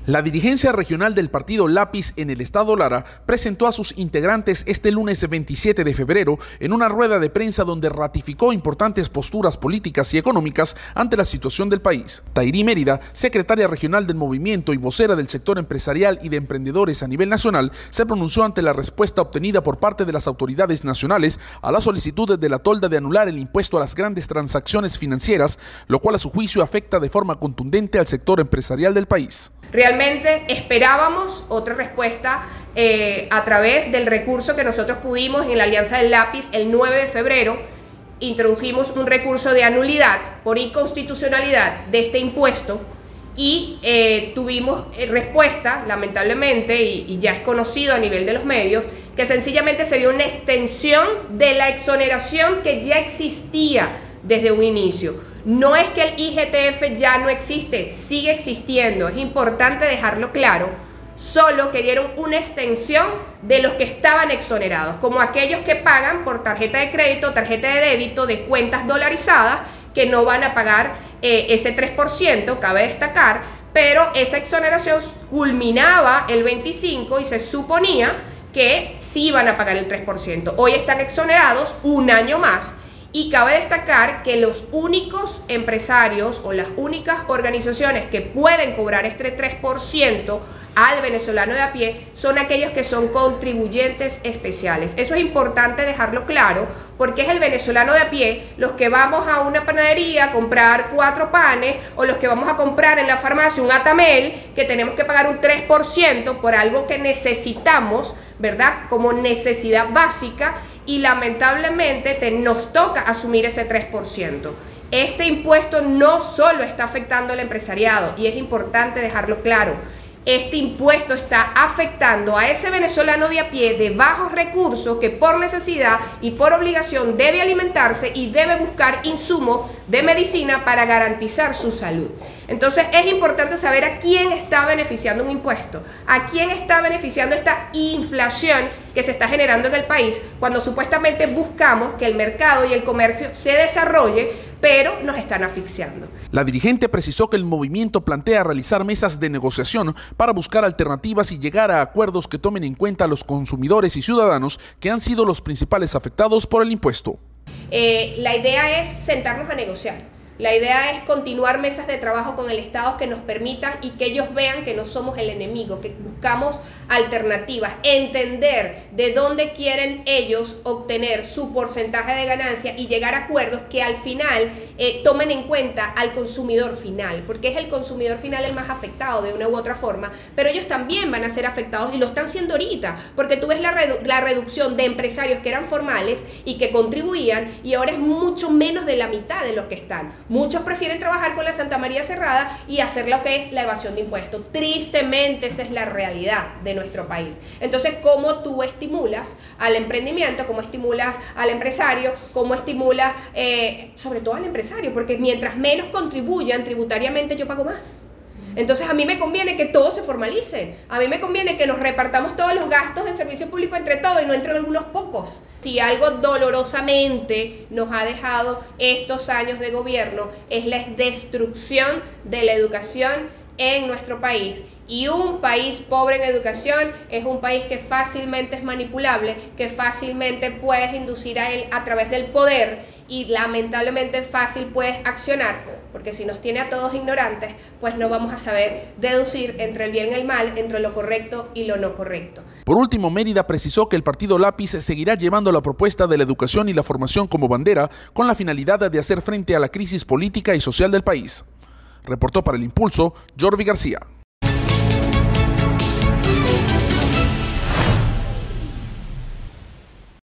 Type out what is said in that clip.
La dirigencia regional del partido Lápiz en el estado Lara presentó a sus integrantes este lunes 27 de febrero en una rueda de prensa donde ratificó importantes posturas políticas y económicas ante la situación del país. Tairí Mérida, secretaria regional del movimiento y vocera del sector empresarial y de emprendedores a nivel nacional, se pronunció ante la respuesta obtenida por parte de las autoridades nacionales a la solicitud de la tolda de anular el impuesto a las grandes transacciones financieras, lo cual a su juicio afecta de forma contundente al sector empresarial del país. Realmente esperábamos otra respuesta a través del recurso que nosotros pudimos en la Alianza del Lápiz el 9 de febrero. Introdujimos un recurso de anulidad por inconstitucionalidad de este impuesto y tuvimos respuesta, lamentablemente, y ya es conocido a nivel de los medios, que sencillamente se dio una extensión de la exoneración que ya existía desde un inicio. No es que el IGTF ya no existe, sigue existiendo, es importante dejarlo claro, solo que dieron una extensión de los que estaban exonerados, como aquellos que pagan por tarjeta de crédito, tarjeta de débito, de cuentas dolarizadas, que no van a pagar ese 3%, cabe destacar, pero esa exoneración culminaba el 25 y se suponía que sí iban a pagar el 3%. Hoy están exonerados un año más. Y cabe destacar que los únicos empresarios o las únicas organizaciones que pueden cobrar este 3% al venezolano de a pie son aquellos que son contribuyentes especiales. Eso es importante dejarlo claro, porque es el venezolano de a pie, los que vamos a una panadería a comprar 4 panes o los que vamos a comprar en la farmacia un Atamel, que tenemos que pagar un 3% por algo que necesitamos, ¿verdad? Como necesidad básica, y lamentablemente nos toca asumir ese 3%. Este impuesto no solo está afectando al empresariado, y es importante dejarlo claro. Este impuesto está afectando a ese venezolano de a pie de bajos recursos que por necesidad y por obligación debe alimentarse y debe buscar insumos de medicina para garantizar su salud. Entonces es importante saber a quién está beneficiando un impuesto, a quién está beneficiando esta inflación que se está generando en el país cuando supuestamente buscamos que el mercado y el comercio se desarrolle, pero nos están asfixiando. La dirigente precisó que el movimiento plantea realizar mesas de negociación para buscar alternativas y llegar a acuerdos que tomen en cuenta a los consumidores y ciudadanos que han sido los principales afectados por el impuesto. La idea es sentarnos a negociar. La idea es continuar mesas de trabajo con el Estado que nos permitan y que ellos vean que no somos el enemigo, que buscamos alternativas, entender de dónde quieren ellos obtener su porcentaje de ganancia y llegar a acuerdos que al final tomen en cuenta al consumidor final, porque es el consumidor final el más afectado de una u otra forma, pero ellos también van a ser afectados y lo están siendo ahorita, porque tú ves la reducción de empresarios que eran formales y que contribuían y ahora es mucho menos de la mitad de los que están. Muchos prefieren trabajar con la Santa María cerrada y hacer lo que es la evasión de impuestos. Tristemente esa es la realidad de nuestro país. Entonces, ¿cómo tú estimulas al emprendimiento? ¿Cómo estimulas al empresario? ¿Cómo estimulas sobre todo al empresario? Porque mientras menos contribuyan tributariamente yo pago más. Entonces a mí me conviene que todo se formalice, a mí me conviene que nos repartamos todos los gastos del servicio público entre todos y no entre algunos pocos. Si algo dolorosamente nos ha dejado estos años de gobierno es la destrucción de la educación en nuestro país. Y un país pobre en educación es un país que fácilmente es manipulable, que fácilmente puedes inducir a él a través del poder y lamentablemente fácil puedes accionar, porque si nos tiene a todos ignorantes, pues no vamos a saber deducir entre el bien y el mal, entre lo correcto y lo no correcto. Por último, Mérida precisó que el partido Lápiz seguirá llevando la propuesta de la educación y la formación como bandera con la finalidad de hacer frente a la crisis política y social del país. Reportó para El Impulso, Jorvi García.